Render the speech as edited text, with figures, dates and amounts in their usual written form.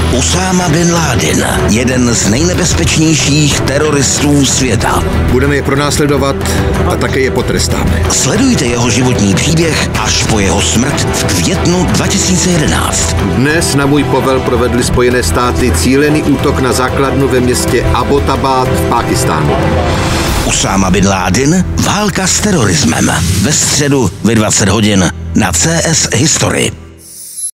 Usáma bin Ládin, jeden z nejnebezpečnějších teroristů světa. Budeme je pronásledovat a také je potrestáme. Sledujte jeho životní příběh až po jeho smrt v květnu 2011. Dnes na můj povel provedly Spojené státy cílený útok na základnu ve městě Abbottabad v Pákistánu. Usáma bin Ládin, válka s terorismem. Ve středu ve 20 hodin na CS History.